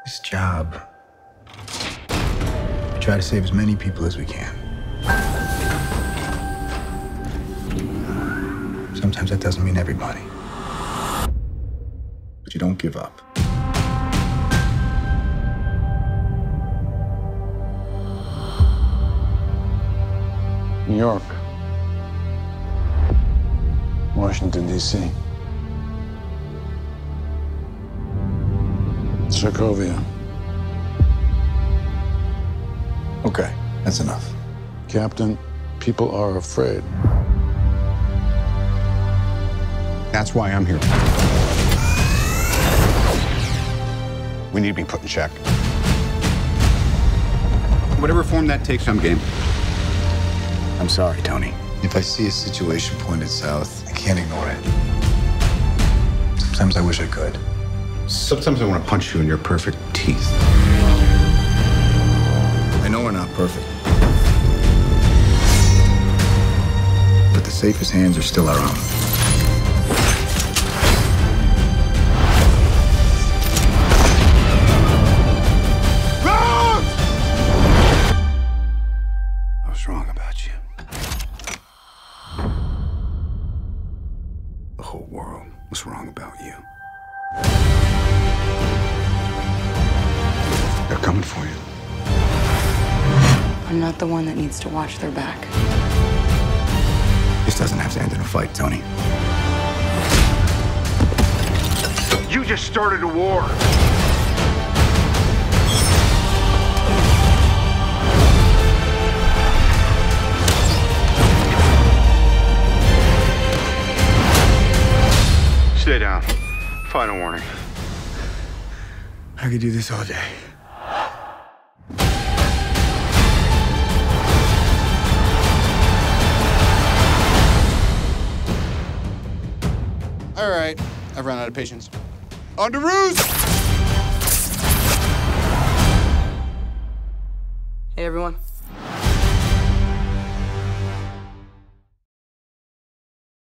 This job, we try to save as many people as we can. Sometimes that doesn't mean everybody. But you don't give up. New York, Washington, D.C., Sokovia. Okay, that's enough. Captain, people are afraid. That's why I'm here. We need to be put in check. Whatever form that takes, I'm game. I'm sorry, Tony. If I see a situation pointed south, I can't ignore it. Sometimes I wish I could. Sometimes I want to punch you in your perfect teeth. I know we're not perfect. But the safest hands are still our own. I was wrong about you. The whole world was wrong about you. They're coming for you. I'm not the one that needs to watch their back. This doesn't have to end in a fight, Tony. You just started a war. Stay down. Final warning. I could do this all day. All right, I've run out of patience. On to ruse! Hey, everyone.